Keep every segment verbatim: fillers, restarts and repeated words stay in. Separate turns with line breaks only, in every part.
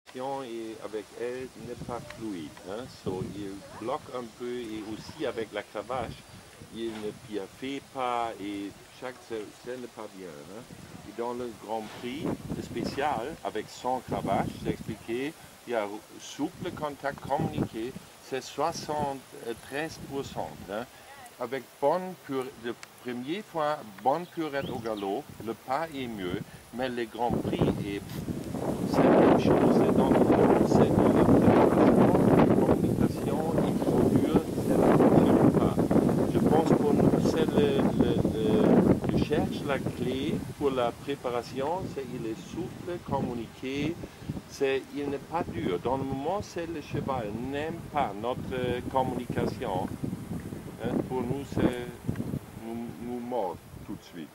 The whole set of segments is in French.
Et avec elle n'est pas fluide. Hein? So, il bloque un peu et aussi avec la cravache, il ne fait pas et chaque ça n'est pas bien. Hein? Et dans le Grand Prix spécial avec son cravache, j'ai expliqué, il y a souple contact communiqué, c'est soixante-treize pour cent. Hein? Avec bonne purée, la première fois, bonne purée au galop, le pas est mieux, mais le Grand Prix est c'est la même chose, c'est dans le fond, c'est dans la préparation, la communication, il faut dur, ça ne fonctionne pas. Je pense pour nous, c'est le, le, le, je cherche la clé pour la préparation, c'est il est souple, communiqué, c'est, il n'est pas dur. Dans le moment, c'est le cheval n'aime pas notre communication. Hein, pour nous, c'est nous, nous mord tout de suite.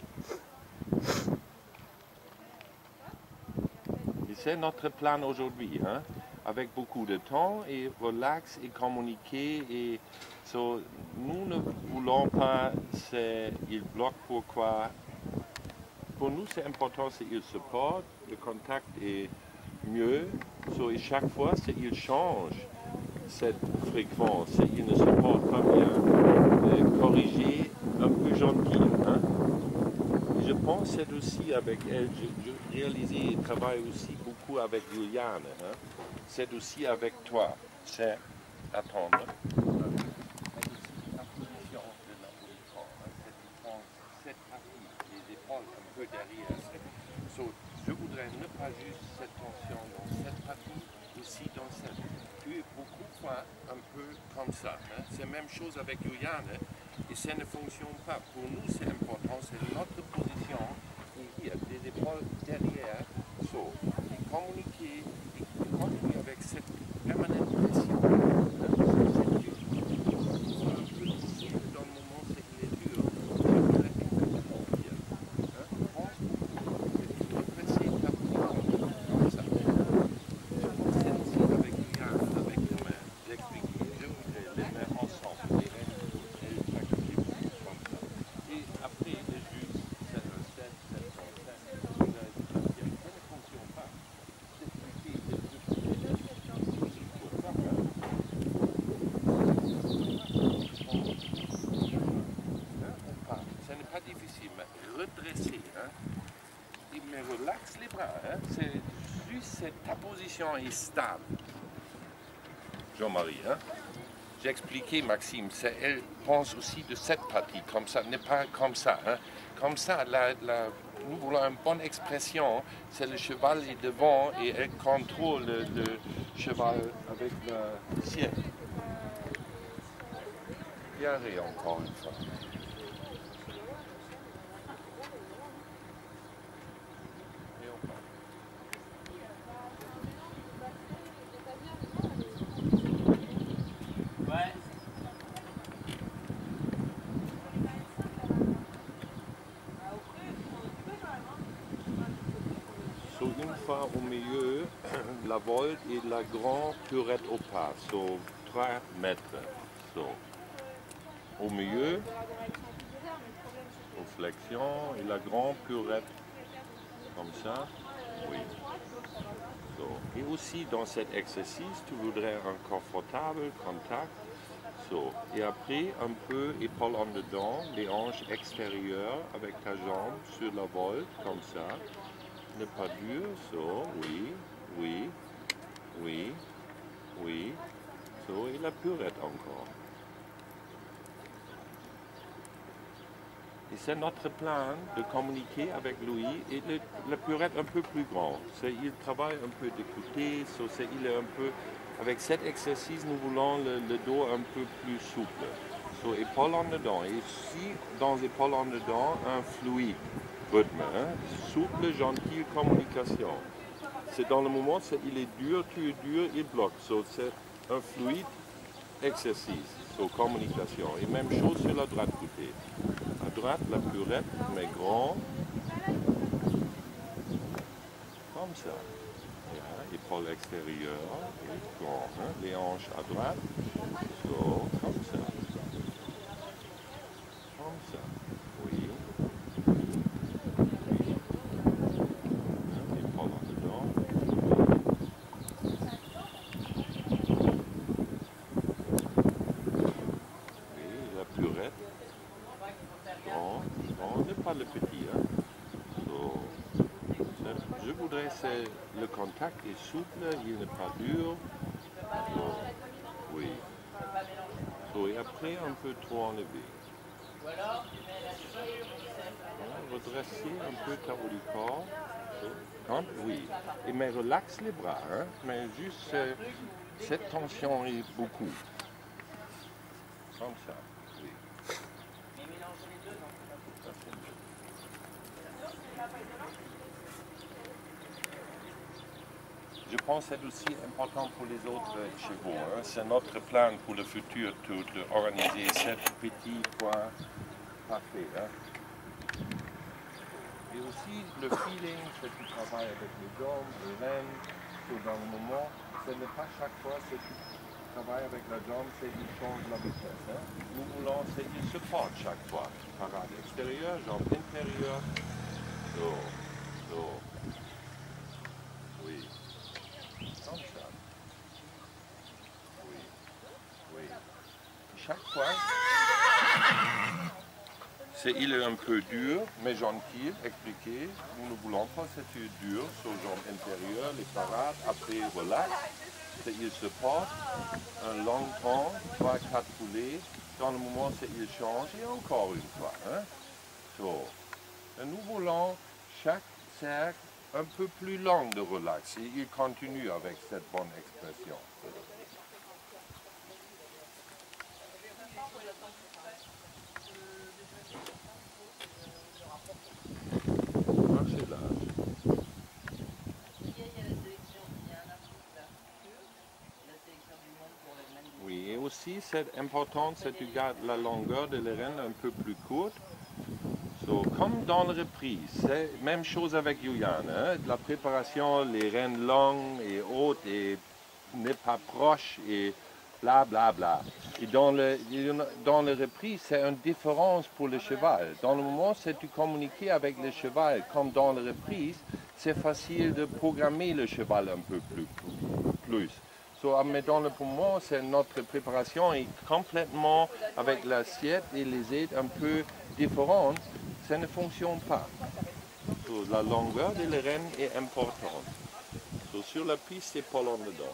Et c'est notre plan aujourd'hui, hein, avec beaucoup de temps et relax et communiquer. Et so, nous ne voulons pas, il bloque pourquoi. Pour nous, c'est important, c'est qu'il supporte, le contact est mieux. So, et chaque fois, c'est il change cette fréquence, il ne supporte pas bien. Euh, corriger un peu gentil. Hein. Je pense que c'est aussi avec elle, je, je réalisais et travaille aussi beaucoup avec Juliane. Hein. C'est aussi avec toi. C'est attendre. Cette partie, les épaules un peu derrière. So, je voudrais ne pas juste cette tension dans cette partie, aussi dans cette. Tu es beaucoup de fois un peu comme ça. Hein. C'est la même chose avec Juliane. Hein. Et ça ne fonctionne pas. Pour nous, c'est important, c'est notre position. Et hier, des épaules derrière, so, et communiquer, et continuer avec cette permanente pression. Dans le moment, c'est qu'il est dur, c'est exactement bien. Je pense que tu dois presser ta position comme ça. Je pense que c'est aussi avec Yann, avec les mains. J'explique, je voudrais les mains ensemble. Et après, le jus, c'est un sept, sept, sept, ça ne fonctionne pas. Ce n'est pas difficile, mais redresser, hein, il me relaxe les bras. Hein, c'est juste que ta position est stable. Jean-Marie, hein? J'ai expliqué, Maxime, elle pense aussi de cette partie, comme ça, n'est pas comme ça. Hein. Comme ça, la, la, nous voulons une bonne expression, c'est le cheval est devant et elle contrôle le, le cheval avec le sien. Et arrête encore une fois. Une fois au milieu, la volte et la grande purette au pas, so trois mètres. So, au milieu, aux flexions et la grande purette comme ça. Oui. So, et aussi dans cet exercice, tu voudrais un confortable contact. So, et après, un peu épaule en dedans, les hanches extérieures avec ta jambe sur la volte comme ça. Ne pas dur, so, oui, oui, oui, oui, so, et la purette encore. Et c'est notre plan de communiquer avec lui et le, la purette un peu plus grande. Il travaille un peu d'écouter, so, il est un peu, avec cet exercice, nous voulons le, le dos un peu plus souple. So, épaule en dedans, et ici, dans épaule en dedans, un fluide. Rythme, hein? Souple, gentille communication. C'est dans le moment, il est dur, tu es dur, il bloque. So, c'est un fluide exercice, so, communication. Et même chose sur la droite côté. À droite, la purette, mais grand. Comme ça. Yeah, épaule extérieure, et grand. Hein? Les hanches à droite. So, comme ça. Comme ça. Oui. c'est, le contact est souple, il n'est pas dur. So, oui. So, et après, on peut trop enlever. Voilà, redresser un peu ta haut du corps. So, quand, oui. Et mais relaxe les bras, hein, mais juste euh, cette tension est beaucoup. Comme ça, oui. Ça, c'est mieux. Je pense que c'est aussi important pour les autres chevaux. Hein. C'est notre plan pour le futur d'organiser sept petits points parfaits. Hein. Et aussi le feeling que tu travailles avec les hommes, les reines, dans le moment, ce n'est pas chaque fois que tu travailles avec la jambe, c'est qu'il change la vitesse. Hein. Nous voulons, c'est qu'il se porte chaque fois. Parade extérieure, jambe intérieure. So, so. Oui. Comme ça. Oui. Oui. Chaque fois, c'est, il est un peu dur, mais gentil, expliqué. Nous ne voulons pas que c'est dur sur jambe intérieure, les parades, après relax. C'est, il se porte un long temps, trois, quatre poulets. Dans le moment, c'est, il change et encore une fois. Hein? So. Et nous voulons chaque cercle un peu plus long de relax. Et il continue avec cette bonne expression. Marchez large. Oui, et aussi c'est important que tu gardes la longueur de les rênes un peu plus courte. So, comme dans la reprise, c'est la même chose avec Yuyan. Hein? La préparation, les rênes longues et hautes et n'est pas proche et bla bla bla. Et dans le, dans la reprise, c'est une différence pour le cheval. Dans le moment où tu communiques avec le cheval, comme dans la reprise, c'est facile de programmer le cheval un peu plus. plus. So, mais dans le moment, c'est notre préparation est complètement avec l'assiette et les aides un peu différentes. Ça ne fonctionne pas. So, la longueur de les rênes est importante. So, sur la piste, c'est pas long dedans.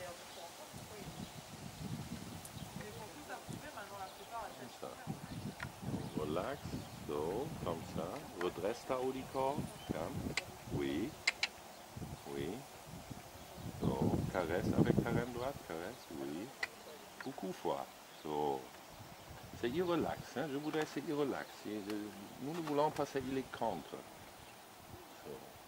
Comme ça. Relax, so, comme ça. Redresse ta haut du corps. Calme. Oui. Oui. So, caresse avec ta reine droite. Caresse. Oui. Beaucoup de fois. So. C'est irrelax, hein? Je voudrais c'est irrelax. Nous ne voulons pas ça, il est contre. So.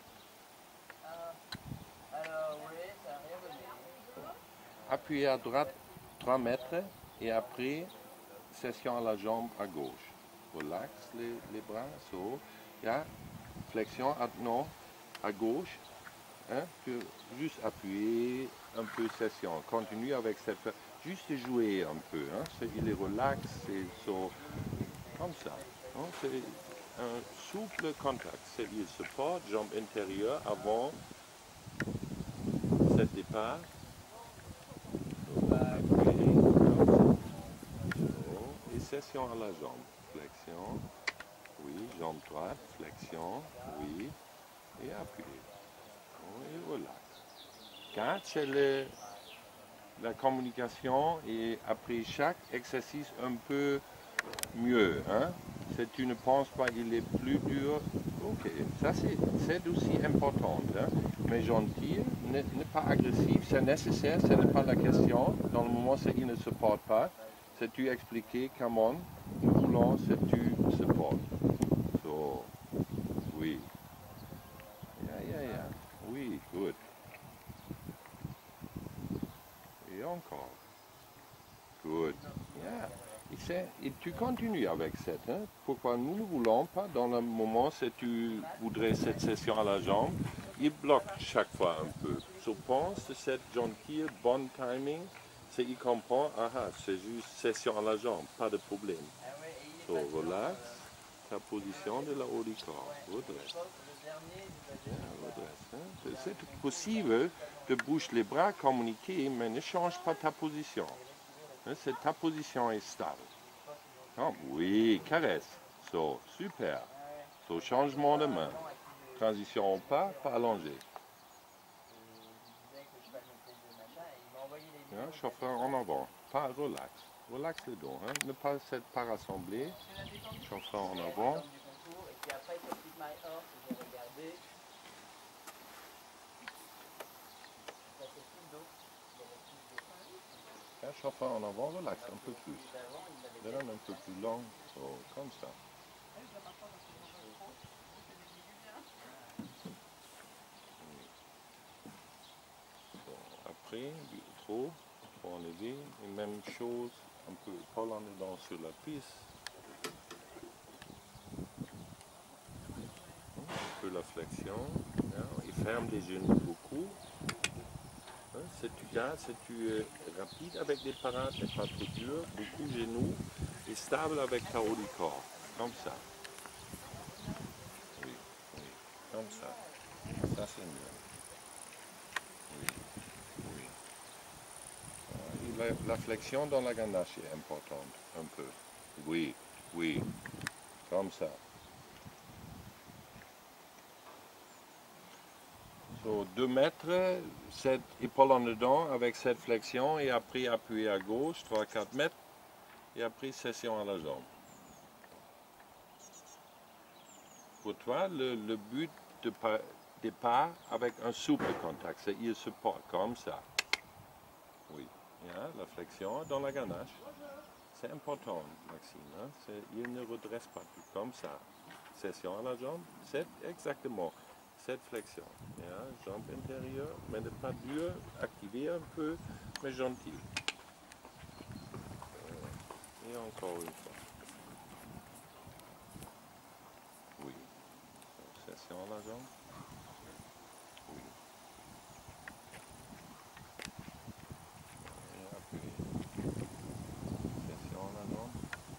Appuyez à droite trois mètres et après session à la jambe à gauche. Relax les, les bras, so. Yeah. Flexion à, non, à gauche. Hein? Puis juste appuyer un peu session. Continue avec cette. Juste jouer un peu. Hein? Il est relax, c'est so, comme ça. Hein? C'est un souple contact. C'est il se porte, jambe intérieure avant ce départ. Et session à la jambe. Flexion. Oui, jambe droite. Flexion. Oui. Et appuyer. Et relax. Quand c'est le la communication et après chaque exercice un peu mieux. Hein? Si tu ne penses pas qu'il est plus dur, ok, ça c'est aussi important. Hein? Mais gentil, ne, ne pas agressif, c'est nécessaire, ce n'est pas la question. Dans le moment où il ne se porte pas, c'est tu expliquer comment nous voulons que tu se portes. So, oui. Yeah, yeah, yeah. Oui, good. Et encore. Good. Yeah. Et, et tu continues avec cette. Hein? Pourquoi nous ne voulons pas, dans le moment où tu voudrais cette session à la jambe, il bloque chaque fois un peu. Je pense que cette gentille, bon timing, c'est qu'il comprend, ah, c'est juste session à la jambe, pas de problème. So, relax, ta position de la haut du corps. Redresse. Yeah, redresse. Hein? C'est possible de bouger les bras, communiquer, mais ne change pas ta position. C'est ta position est stable. Oh, oui, caresse. So, super. So, changement de main. Transition au pas, pas allongé. Hein, chauffe en avant, pas relax. Relax le dos, hein. Ne pas se pas rassembler. Chauffe en avant. Hein, chauffe en avant, relax un peu plus. Donne un peu plus long, so, comme ça. Après, trop, faut enlever. Et même chose, un peu épaule en dedans sur la piste. Un peu la flexion. Hein, et ferme les genoux beaucoup. Hein, si tu gardes, si tu es rapide avec les parades, mais pas trop dur, beaucoup genoux, et stable avec ta haut du corps. Comme ça. Oui, oui, comme ça. Ça c'est mieux. Oui, oui. La, la flexion dans la ganache est importante, un peu. Oui, oui, comme ça. So, deux mètres, cette épaule en dedans avec cette flexion et après appuyer à gauche, trois à quatre mètres et après session à la jambe. Pour toi, le, le but de départ avec un souple contact, c'est il se porte comme ça. Oui, yeah, la flexion dans la ganache. C'est important, Maxime. Hein? Il ne redresse pas tout comme ça. Session à la jambe, c'est exactement cette flexion. Yeah? Jambe intérieure, mais ne pas dur, activer un peu, mais gentil. Et encore une fois. Oui. Session à la jambe. Oui. Et appuyer. Session à la jambe.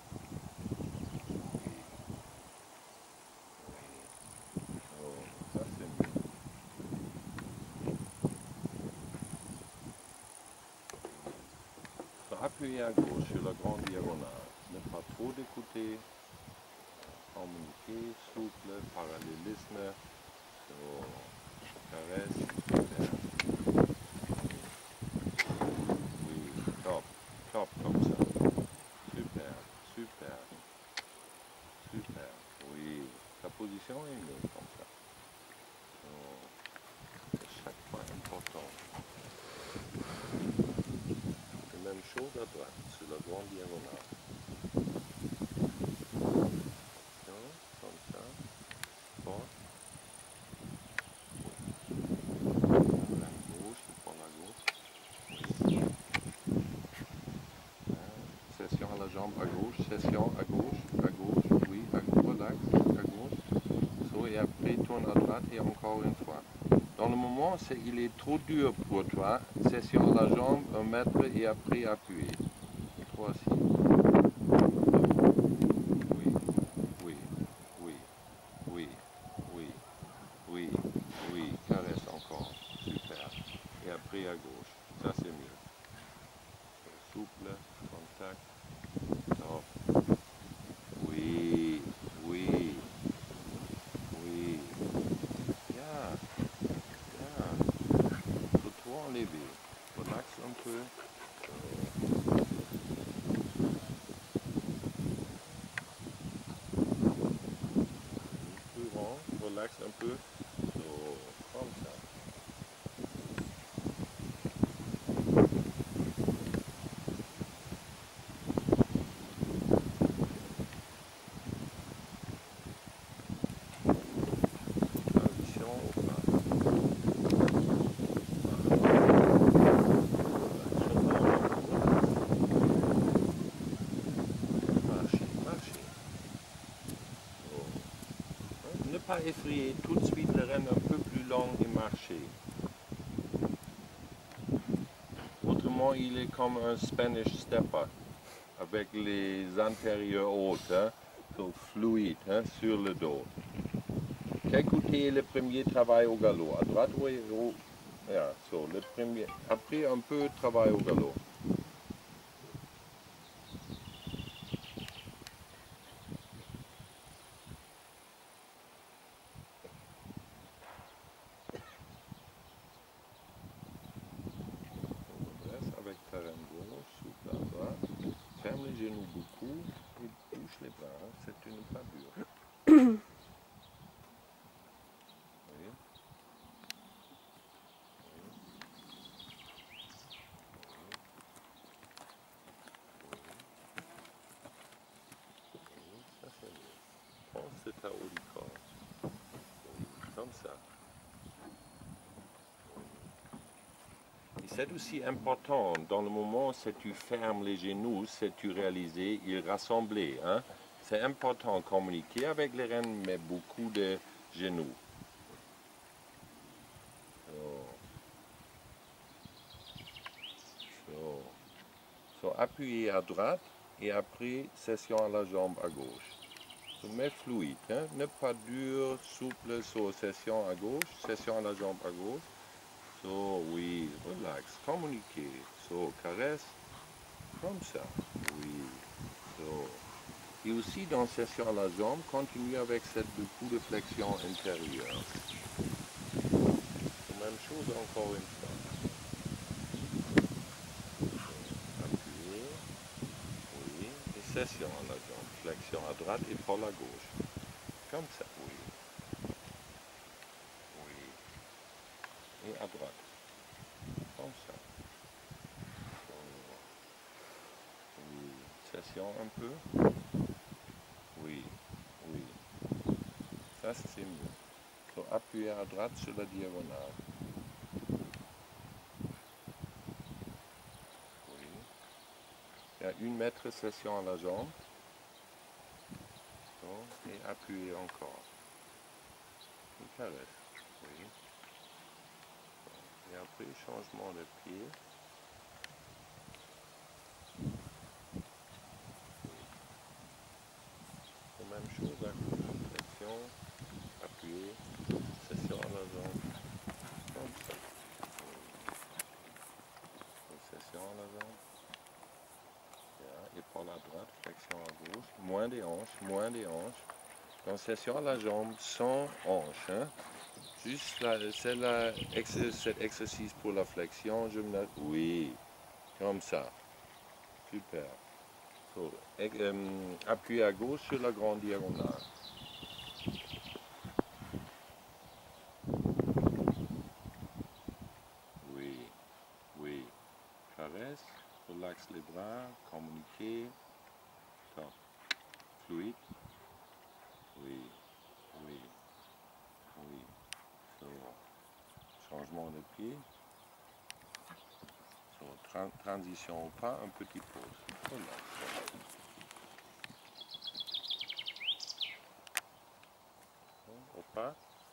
Appuyer à gauche sur la grande diagonale. Ne pas trop d'écouter. Communiquer, souple, parallélisme. So, caresse. Super. Oui, top. Top comme ça. Super, super. Super. Oui. Ta position est mieux comme ça. So, c'est chaque fois important. Et même chose à droite, sur la grande diagonale. Comme ça. Fort. La gauche, le point à gauche. Oui. Session à la jambe à gauche, session à gauche, à gauche, oui, à relax, à gauche. So, et après tourne à droite et encore une fois. Dans le moment, c'est, il est trop dur pour toi. Session à la jambe, un mètre et après appuyer. Trois, six. Oui, oui, oui, oui, oui, oui, oui, caresse encore. Super. Et après à gauche. Ça c'est mieux. Souple, contact. Top. Oui, oui, oui. Bien, bien. Faut trop enlever. Relax un peu. Plus rond, relax un peu. So, comme ça. Transition au plat. Marcher, marcher. So. Ne pas effrayer tout de suite le renne un peu plus long et marcher. Autrement, il est comme un Spanish stepper avec les antérieurs hautes, hein, so fluide, hein, sur le dos. Quel côté est le premier travail au galop? À droite ou au... Yeah, so, le premier. Après, un peu travail au galop. Avec tu n'es pas dur. Oui. Oui. Oui, ça c'est mieux. Pense de ta haut du corps. Oui, comme ça. Et c'est aussi important, dans le moment où tu fermes les genoux, c'est tu réaliser, ils rassembler. Hein? C'est important de communiquer avec les reines, mais beaucoup de genoux. So. So. So, appuyez à droite et après, session à la jambe à gauche. So, mais fluide, hein? Ne pas dur, souple, so, session à gauche, session à la jambe à gauche. So, oui, relax, communiquer. So, caresse, comme ça, oui. So. Et aussi dans session à la jambe, continue avec cette coup de flexion intérieure. Même chose encore une fois. Appuyez, oui, et session à la jambe, flexion à droite, épaule à gauche. Comme ça, oui. Oui. Et à droite. Comme ça. Oui. Session un peu. Oui. Oui. Ça c'est mieux. So, appuyez à droite sur la diagonale. Oui. Il y a une mètre session à la jambe. So, et appuyez encore. Et caresse. Oui. Et après, changement de pied. La même chose à gauche. Flexion, appuyez, session à la jambe. Comme ça. Une session à la jambe. Yeah. Épaule à droite, flexion à gauche. Moins des hanches, moins des hanches. Donc session à la jambe sans hanches. Hein. Juste là, c'est là, cet exercice pour la flexion. Je me... Oui, comme ça. Super. So, et, euh, appuyez à gauche sur la grande diagonale. Oui, oui. Caresse, relaxe les bras, communiquer. Top. Fluide. Oui, oui, oui. So, changement de pied. So, tra transition au pas, un petit pause. Relax. Au pas.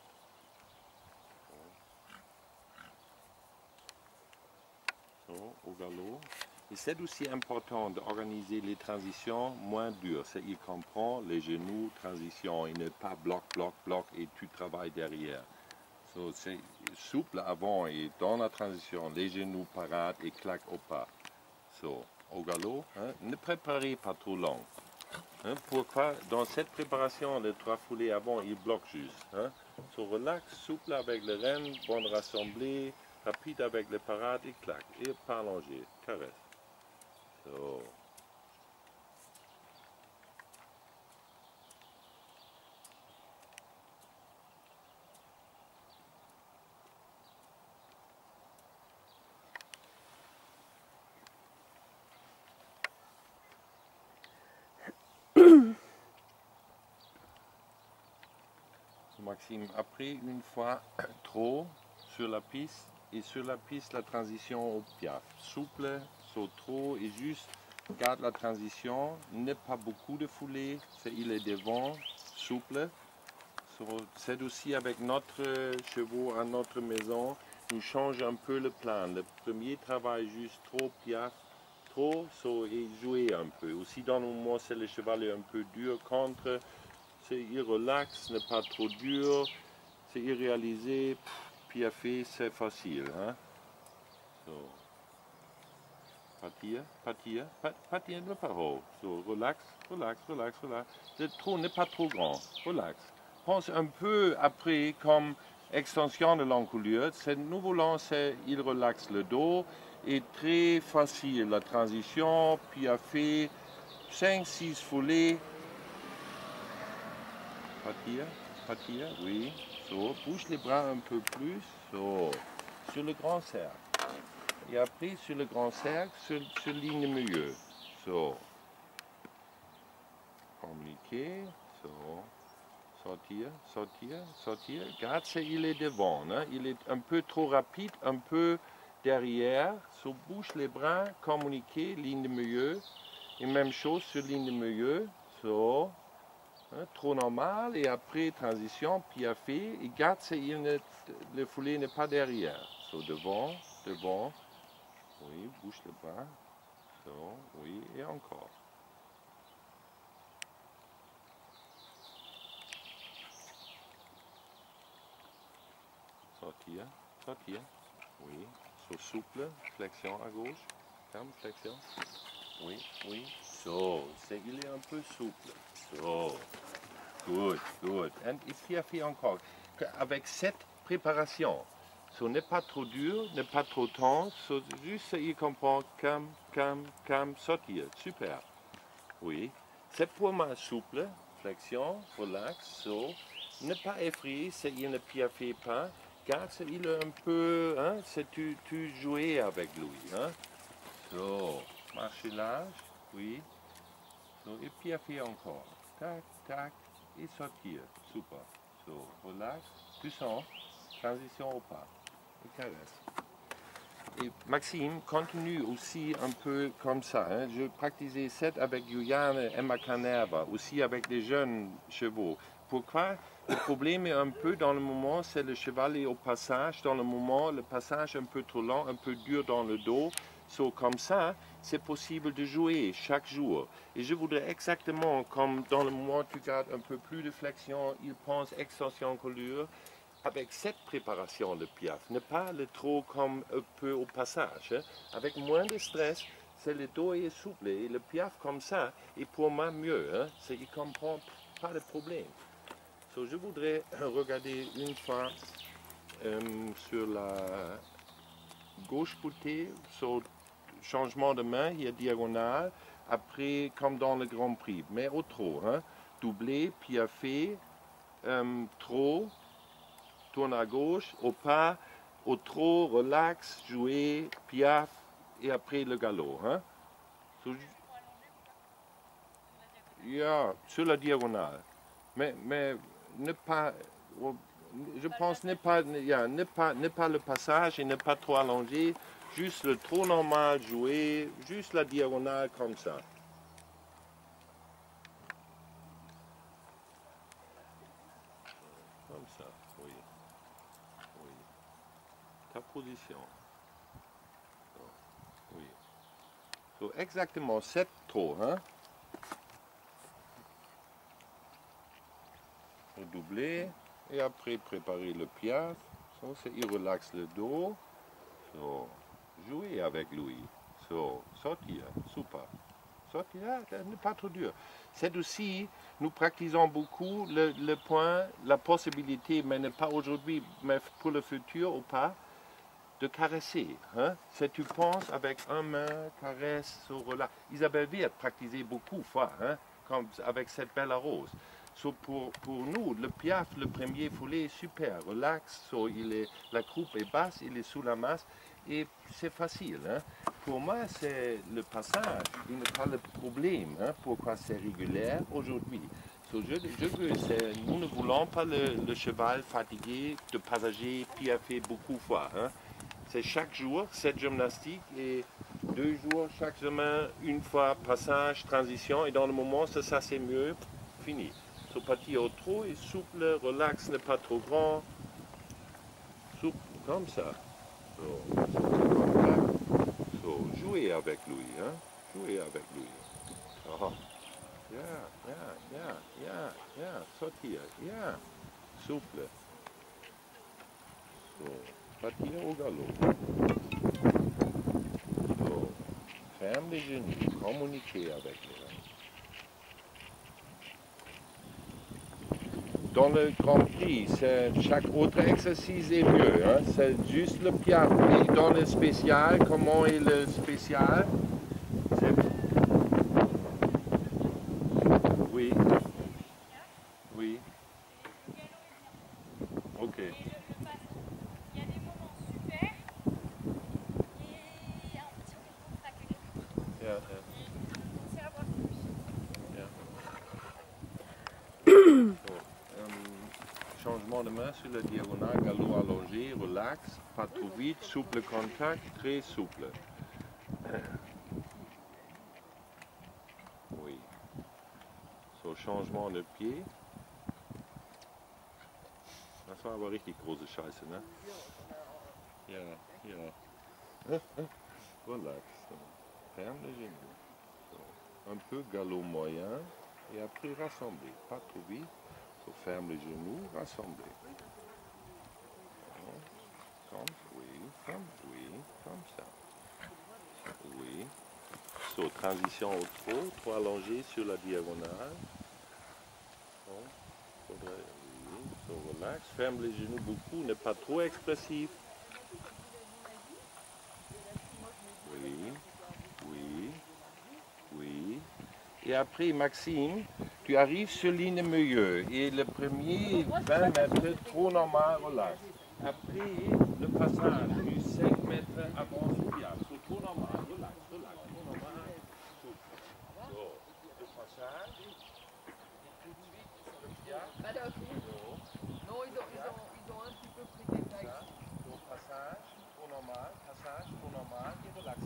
So, au galop. Et c'est aussi important d'organiser les transitions moins dures. Il comprend les genoux, transition, et ne pas bloc, bloc, bloc, et tu travailles derrière. So, c'est souple avant et dans la transition, les genoux parades et claque au pas. So, au galop, hein, ne préparez pas trop long. Hein, pourquoi? Dans cette préparation, les trois foulées avant, ils bloquent juste. Hein. So, relax, souple avec les rênes, bonne rassemblée, rapide avec les parades et claque. Et pas allongé, caresse. So. Maxime, après une fois trop sur la piste et sur la piste la transition au piaf. Souple, saut trop et juste garde la transition, n'est pas beaucoup de foulée, il est devant, souple. C'est aussi avec notre chevaux à notre maison, nous changeons un peu le plan. Le premier travail juste trop piaf, trop so, et jouer un peu. Aussi dans le moment c'est le cheval est un peu dur contre. Il relaxe, n'est pas trop dur, c'est irréalisé, piafé, c'est facile. Hein? So. Partir, partir, partir, ne pas haut. So, relax, relax, relax, relax. Le trou n'est pas trop grand, relax. Pense un peu après comme extension de l'encolure. Ce nouveau lance, il relaxe le dos et très facile la transition, piafé, cinq six foulées. partir, partir, oui. So, bouge les bras un peu plus. So, sur le grand cercle. Et après, sur le grand cercle, sur, sur ligne de milieu. So, communiquer. So, sortir, sortir, sortir. Grazie, il est devant. Hein? Il est un peu trop rapide, un peu derrière. So, bouge les bras, communiquer, ligne de milieu. Et même chose sur ligne de milieu. So, hein, trop normal. Et après, transition, piafé. Et grazie, il ne, le foulé n'est pas derrière. So, devant, devant. Oui, bouge le bras. So, oui, et encore. Sortir, sortir. Oui, so, souple, flexion à gauche. Ferme, flexion. Oui, oui. So, c'est, il est un peu souple. So, good, good. Et ici, a fait encore. Avec cette préparation, ce n'est pas trop dur, n'est pas trop tense, so, juste il comprend calme, calme, calme, sortir. Super. Oui. C'est pour moi souple, flexion, relax, so. Ne pas effrayer, c'est, il ne piaffe pas. Car il est un peu, hein, c'est tu, tu jouer avec lui. Hein. So, marcher large, oui. So, et piaffer encore. Tac, tac, et sortir. Super. So, relax, puissant, transition au pas. Et caresse. Et Maxime continue aussi un peu comme ça. Hein. Je pratiquais ça avec Juliane et Emma Canerva, aussi avec des jeunes chevaux. Pourquoi? Le problème est un peu dans le moment, c'est le cheval est au passage. Dans le moment, le passage est un peu trop lent, un peu dur dans le dos. So, comme ça, c'est possible de jouer chaque jour. Et je voudrais exactement, comme dans le moment, tu gardes un peu plus de flexion, il pense extension collure. Avec cette préparation, le piaf, ne pas le trop comme un peu au passage. Hein. Avec moins de stress, c'est le dos est souple. Et le piaf comme ça est pour moi mieux. Hein. Il ne comprend pas de problème. So, je voudrais regarder une fois euh, sur la gauche côté, so, changement de main, il y a diagonale, après comme dans le Grand Prix, mais au trop. Hein. Doublé, piafé, euh, trop. Tourne à gauche, au pas, au trot, relax, jouer, piaf, et après le galop. Hein? So, yeah, sur la diagonale. Mais, mais ne pas, je pense, ne pas, yeah, ne pas, ne pas le passage et ne pas trop allonger, juste le trot normal, jouer, juste la diagonale comme ça. Comme ça, oui. Oui. Ta position. Oui. So, exactement sept trot, hein? Doubler et après préparer le piaf. So, il relaxe le dos. So, jouer avec lui. So, sortir, super. Sortir, ne pas trop dur. C'est aussi, nous pratiquons beaucoup le, le point, la possibilité, mais ne pas aujourd'hui, mais pour le futur ou pas, de caresser. Hein? C'est tu penses avec un main, caresse, so, relax. Isabelle Wirth pratiquait beaucoup de fois, hein? Comme avec cette belle rose. So pour, pour nous, le piaf, le premier foulé est super, relax, so il est, la croupe est basse, il est sous la masse et c'est facile. Hein. Pour moi, c'est le passage, il n'est pas le problème, hein, pourquoi c'est régulier aujourd'hui. So je, je veux, nous ne voulons pas le, le cheval fatigué de passager, piaffer beaucoup de fois. Hein. C'est chaque jour, cette gymnastique et deux jours chaque semaine, une fois passage, transition et dans le moment, ça, ça c'est mieux, fini. So, partir au trot et souple, relax, n'est pas trop grand. Souple, comme ça. So, so, jouer avec lui, hein. Jouer avec lui. Oh. Yeah, yeah, yeah, yeah, yeah. Sortir, yeah. Souple. So, partir au galop. So, ferme les genoux, communiquer avec les gens. Dans le Grand Prix, chaque autre exercice est mieux. Hein? C'est juste le piaf. Et dans le spécial, comment est le spécial? Oui. Oui. ja. ja. So, ähm, changement de main sur la diagonale, galop allongé, relax, pas trop vite, souple contact, très souple. Oui. So, changement de pied. Das war aber richtig große Scheiße, ne? Ja, ja. Relax. So. Ferme les genoux. So. Un peu galop moyen et après rassembler. Pas trop vite. So, ferme les genoux, rassembler. Comme, oui, comme, oui, comme ça. Oui. So, transition au trot, trop allongé sur la diagonale. Bon, faudrait, oui. So, relax. Ferme les genoux beaucoup, n'est pas trop expressif. Oui, oui, oui. Et après, Maxime, tu arrives sur ligne milieu. Et le premier vingt mètres, trop normal, relax. Après, le passage du cinq mètres avant le pied. So, trop normal, relax, relax, trop normal. Souple. So, le passage. Et tout de suite, le pied.
Pas d'un coup. Non, ils ont, ils, ont, ils ont un petit peu pris des tailles.
So, passage, trop normal, passage, trop normal, et relax.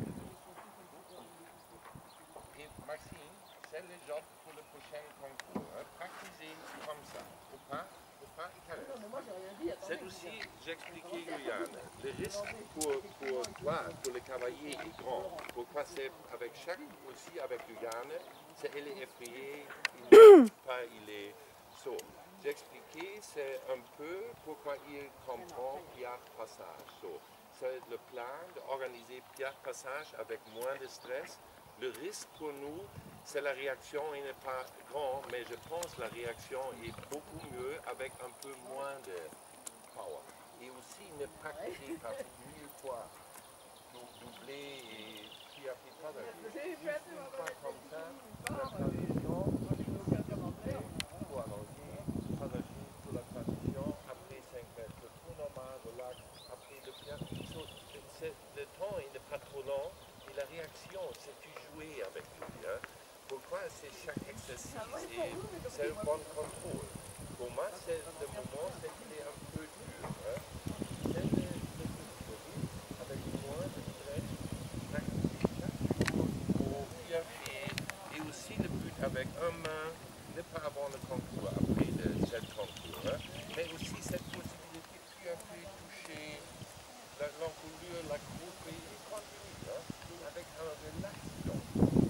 Et Maxime, c'est le job pour le prochain concours. Hein. Pratiquez comme ça. Au pas, au pas et caresse.
Non, mais moi, j'ai rien dit. Attendez,
C'est aussi, j'expliquais Guyane, le risque pour, pour toi, pour le cavalier est grand. Pourquoi c'est avec chaque, aussi avec Guyane, c'est il est effrayé, il n'est pas, il est saut. J'expliquais, c'est un peu pourquoi il comprend Pierre Passage. So, c'est le plan d'organiser Pierre Passage avec moins de stress. Le risque pour nous, c'est la réaction, il n'est pas grand, mais je pense que la réaction est beaucoup mieux avec un peu moins de power. Et aussi ne pratiquer pas mille fois, doubler et puis après pas d'aller. Une fois comme ça, la transition, pour allonger, pas d'agir pour la transition, après cinq mètres, tout normal, relax, après le pied. Le temps il n'est pas trop long. Et la réaction, c'est tu jouer avec lui. Hein. Pourquoi c'est chaque exercice et c'est un bon contrôle. Pour moi, c'est le moment, c'est qu'il est un peu dur. Hein. C'est le, le historique avec moins de stress, pratiquer chaque jour au bien fait. Et aussi le but avec un main, ne pas avoir le concours après le, cette concours. Hein. Mais aussi cette possibilité de plus un peu toucher l'encolure, la coupe et continue. Hein. Avec un relaxation.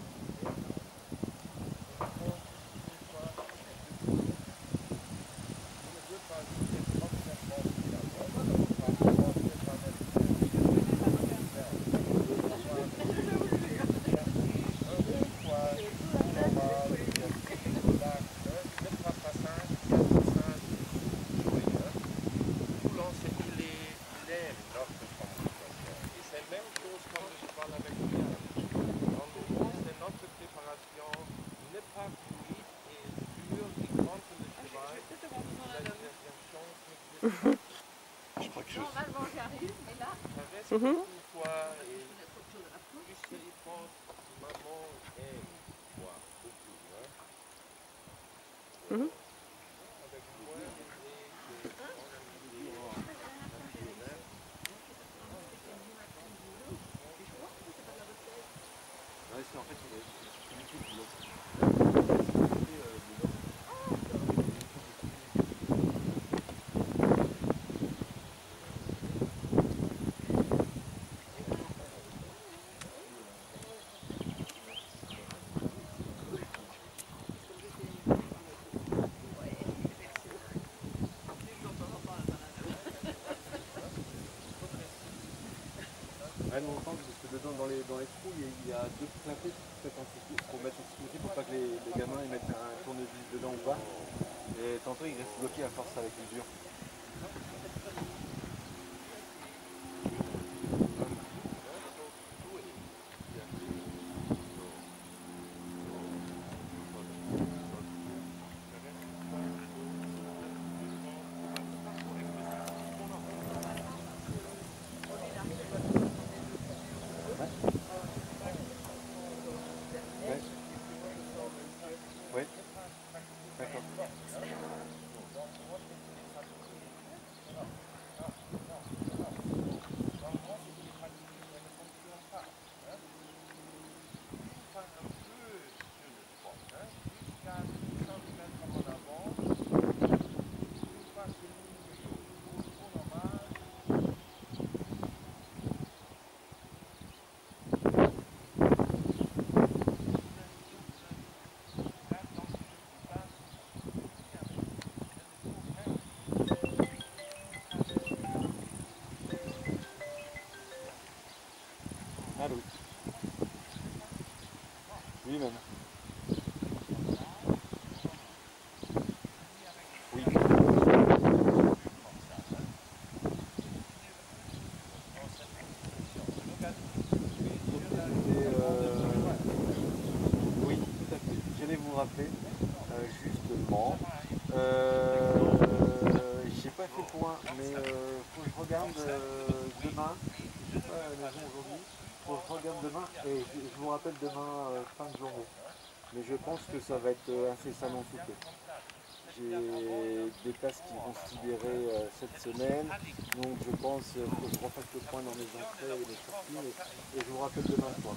Je crois que je...
Normalement, j'arrive, mais là...
Ça reste mm-hmm. Une fois et juste il pense maman aime moi beaucoup. Hein? Mm-hmm. Avec moi, les
Ouais, c'est en fait, c'est du tout boulot. Ah non, parce que dedans, dans les, dans les trous, il y a deux clapets pour mettre en sécurité pour pas que les, les gamins ils mettent un tournevis dedans ou pas. Et tantôt ils restent bloqués à force avec l'usure. Allô. Lui-même. Oui. Et euh, oui, tout à fait. J'allais vous rappeler, euh, justement. Euh, j'ai pas fait le point, mais euh, faut que je regarde euh, demain. Je suis pas à la maison aujourd'hui. Faut que je regarde demain et je, je vous rappelle demain euh, fin de journée. Mais je pense que ça va être euh, incessamment sous peu. J'ai des places qui vont se libérer euh, cette semaine, donc je pense qu'il faut que je refasse le point dans mes entrées et mes sorties, et, et je vous rappelle demain soir.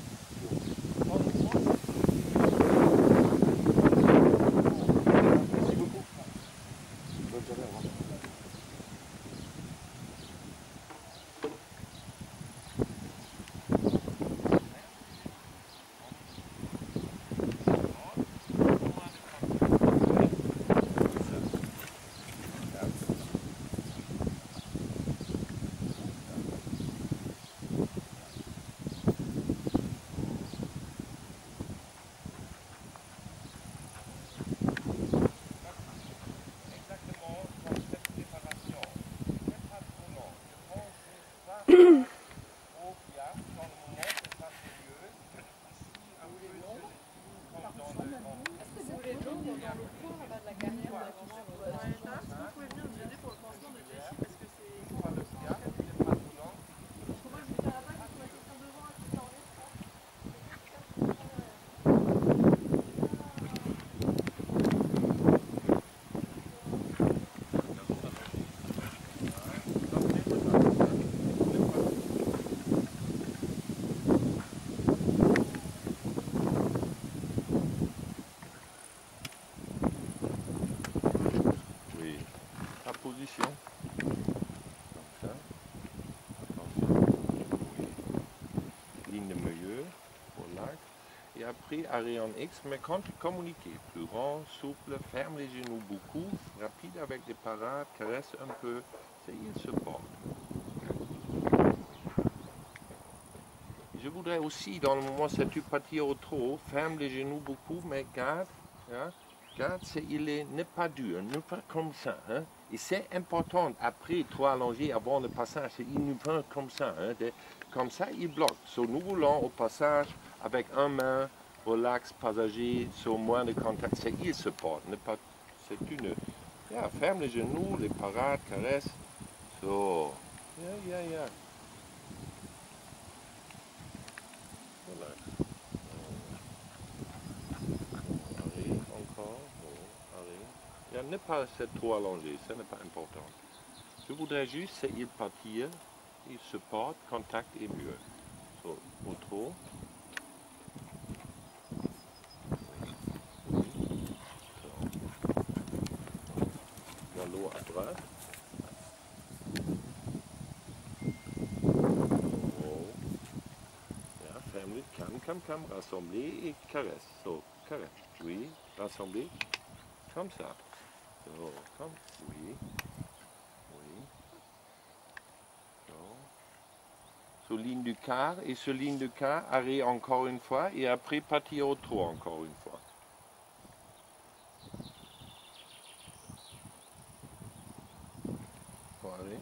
Merci beaucoup. Bonne journée, au revoir.
Oui. La position. Comme ça. Attention. Oui. Ligne de milieu. Relax. Et après, arrêt en X, mais quand tu communiques, plus rond, souple, ferme les genoux beaucoup, rapide avec les parades, caresse un peu, c'est il se porte. Je voudrais aussi, dans le moment où tu partis au trop, ferme les genoux beaucoup, mais garde, hein, garde, c'est, il est, n'est pas dur, ne pas comme ça. Hein. Et c'est important, après, toi allongé avant le passage, il ne va comme ça. Hein, de, comme ça, il bloque. So, nous voulons au passage, avec un main, relax, passager, sur moins de contact, c'est il se porte. Ne pas, c'est une. Yeah, ferme les genoux, les parades, caresse. So, yeah, yeah, yeah. Relax. Arrêt, encore, bon, arrêt. Yeah, ne pas être trop allongé, ça n'est pas important. Je voudrais juste, c'est il partir, il se porte, contact est mieux. So, au trop. Oui. So. Dans l'eau à droite. Oh. Yeah, ferme, calme, calme, calme, rassembler et caresse. So, caresse. Oui, rassembler. Comme ça. So, comme, oui. Oui. So. Sur ligne du quart, et sur ligne du quart, arrêt encore une fois, et après partir au trop encore une fois. Bon, arrêt.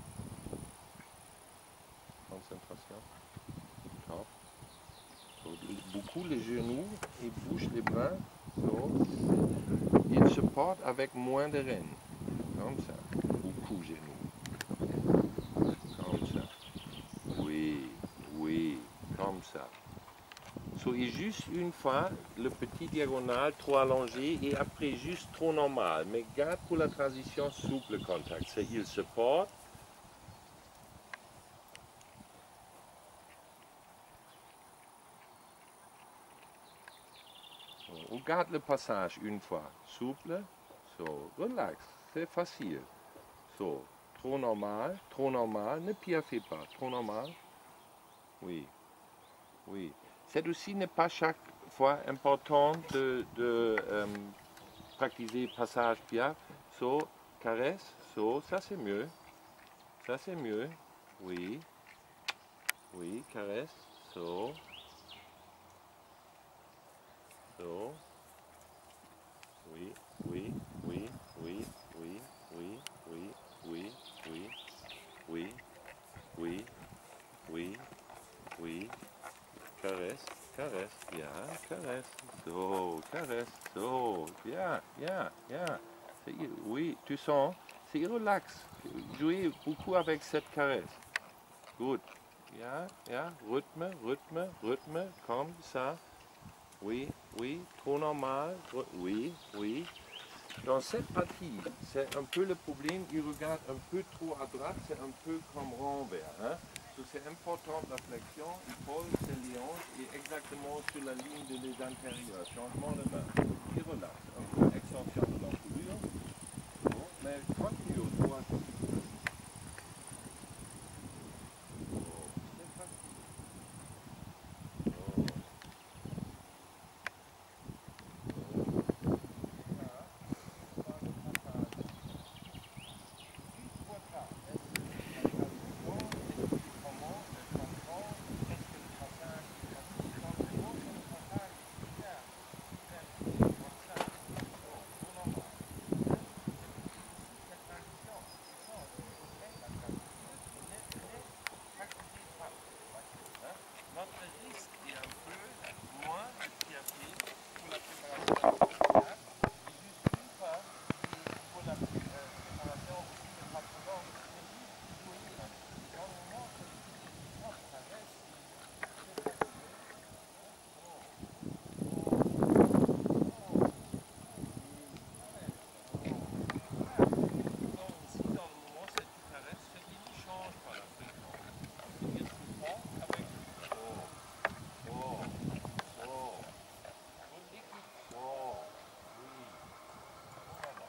Concentration. Top. So, beaucoup les genoux, et bouge les bras. So. Il se porte avec moins de rênes. Comme ça. Beaucoup genoux. Comme ça. Oui, oui, comme ça. So, et juste une fois, le petit diagonal trop allongé et après juste trop normal. Mais garde pour la transition souple contact. C'est il se porte. On garde le passage une fois. Souple. So, relax. C'est facile. So, trop normal, trop normal. Ne piaffez pas. Trop normal. Oui, oui. C'est aussi n'est pas chaque fois important de, de euh, pratiquer passage piaf. So, caresse. So, ça c'est mieux. Ça c'est mieux. Oui. Oui, caresse. So. So. Oui, oui, oui, oui, oui, oui, oui, oui, oui, oui, oui, oui, oui. Caresse, caresse, bien, caresse. So, caresse, so, bien, bien, bien. C'est- Oui, tu sens, c'est relax. Jouez beaucoup avec cette caresse. Good. Bien, bien, rythme, rythme, rythme, comme ça. Oui, oui, trop normal. Oui, oui. Dans cette partie, c'est un peu le problème, il regarde un peu trop à droite, c'est un peu comme renvers. Hein? Donc c'est important la flexion, l'épaule, c'est les hanches et exactement sur la ligne de les antérieurs. Changement de main. Il relaxe, un peu extension de l'encolure. Bon, mais continue au droit. Oh, c'est facile. Oh. Notre risque est un peu moins de pied à pied pour la préparation du théâtre. Et juste une fois, et pour la euh, préparation aussi ne pas trop longue, mais juste jouer un peu. Dans le moment, c'est propre, ça reste très facile. Oh, donc ici, dans le moment, c'est tout caresse, c'est qu'il ne change pas la fréquence. Il se prend avec oh, oh, oh. Bonne écoute. Oh, oui. Voilà.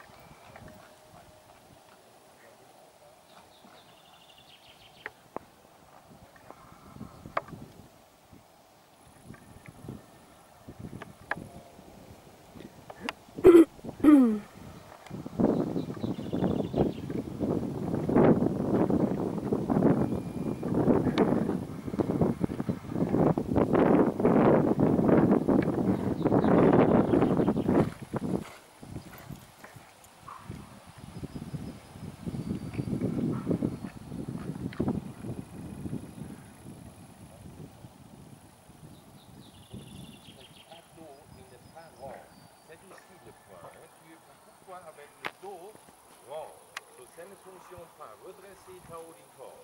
C'est ici le point. Hein. Tu es beaucoup avec le dos rond. So, ça ne fonctionne pas. Redresser ta haut du corps.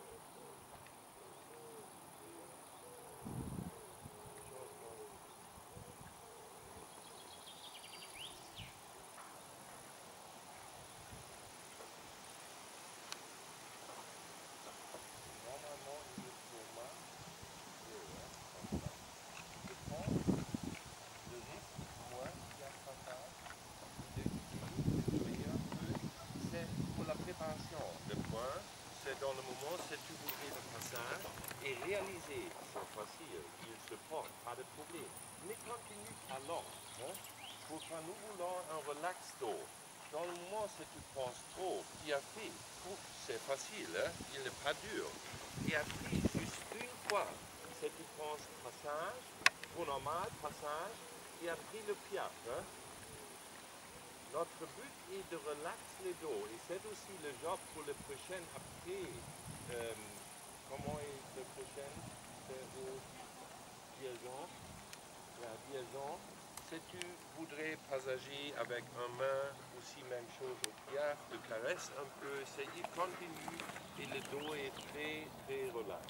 Normalement, il est pour moi. Comme ça. Je prends le risque, moi, qui a un passage, de guider, de jouer un peu. C'est pour la préparation. Le point, c'est dans le moment, c'est tu voudrais le passage et réaliser, c'est facile, il se porte, pas de problème. Mais continue pas long. Hein? Pour quand nous voulons un relax dos, dans le moment, si tu penses trop, pied à pied, c'est facile, hein? Il n'est pas dur. Et après, juste une fois, si tu penses passage, trop normal, passage, et après le piaf. Hein? Notre but est de relaxer les dos et c'est aussi le job pour le prochain après. Euh, comment est le prochain? C'est au liaison. La liaison. Si tu voudrais passager avec un main, aussi même chose au piaf, de caresse un peu, c'est il continue et le dos est très très relax.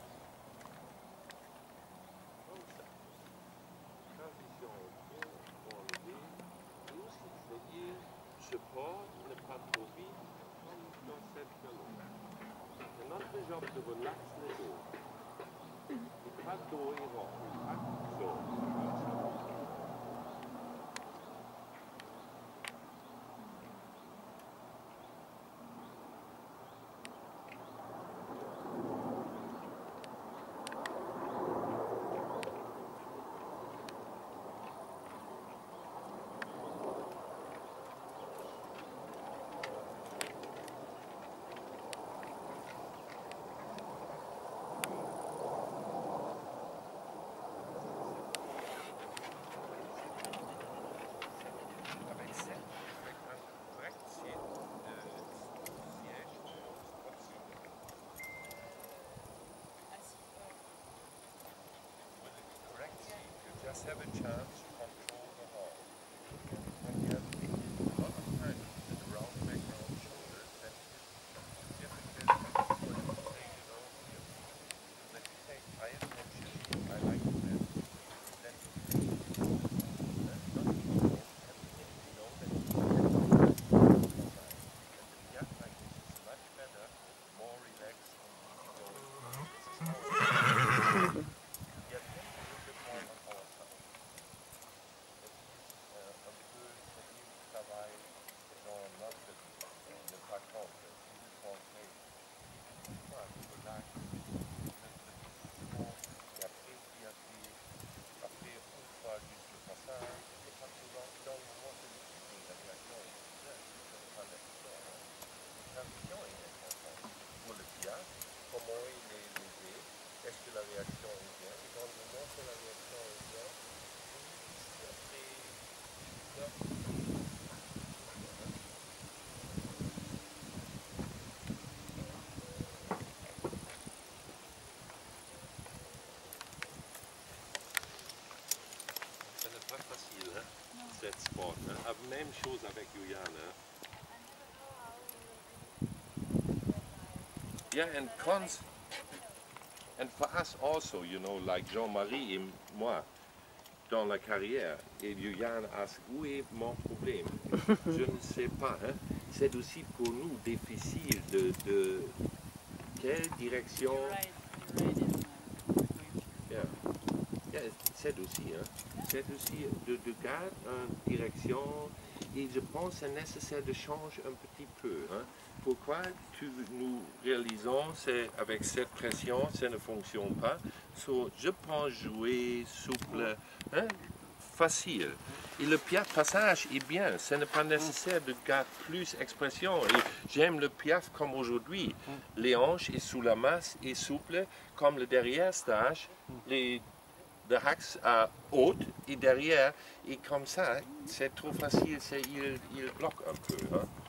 Comme ça. Transition pour enlever. Et aussi, c'est-à-dire, je porte, ne pas trop vite, comme dans cette galop. C'est notre job de relaxer le dos. Et pas dos et rond. Pas so, comme ça. have a chance to control the heart. And when you have a lot of time in the round back, round shoulders, then it's difficult for you to say, you know, you, when you say I am conscious, I like that, then that's not easy. Everything you know that you can do and the piaf like this is much better, more relaxed and easygoing. This is how we get him a little bit more on our side. Et puis, euh, un peu, c'est-à-dire, il travaille dans notre vie, ne pas contre, il conseille. Voilà, relax, notre décision, et après, il y a fait, après, une fois juste le passage, et pas souvent, dans le moment de l'utilité, la réaction est naturelle, ce n'est pas nécessaire. Hein. La transition est importante. Pour le piaf, comment il est léger, est-ce que la réaction est bien, et dans le moment que la réaction est bien, ici, après, là, ce n'est pas facile, hein, cette sport. Hein. Même chose avec Juliane. Hein. Yeah, and cons, and for us also, you know, like Jean-Marie et moi, dans la carrière, et Juliane ask, où est mon problème? Je ne sais pas. Hein. C'est aussi pour nous difficile de, de quelle direction. Yeah. Yeah, c'est aussi, hein. C'est aussi de, de garder une direction, et je pense que c'est nécessaire de changer un petit peu. Hein. Pourquoi tu, nous réalisons c'est avec cette pression, ça ne fonctionne pas. So, je pense jouer souple, hein, facile. Et le piaf passage est bien, ce n'est pas nécessaire de garder plus d'expression. J'aime le piaf comme aujourd'hui. Les hanches et sous la masse est souple, comme le derrière stage, les de axe à haute et derrière, et comme ça, c'est trop facile, il, il bloque un peu. Hein.